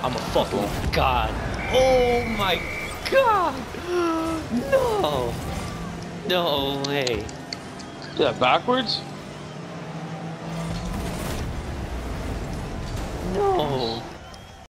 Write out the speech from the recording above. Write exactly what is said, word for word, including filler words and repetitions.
I'm a fucking god. Oh my god! No! No way. Yeah, backwards? No.